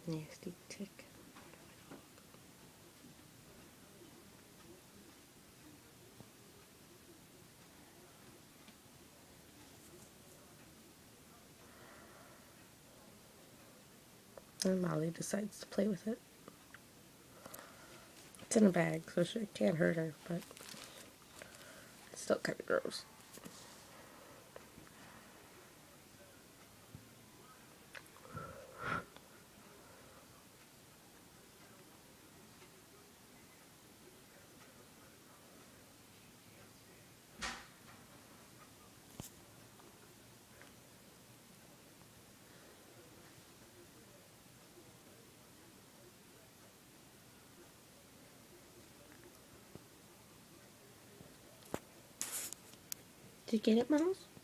Nasty tick. And Molly decides to play with it. It's in a bag, so she can't hurt her, but it's still kind of gross. Did you get it, Mouse?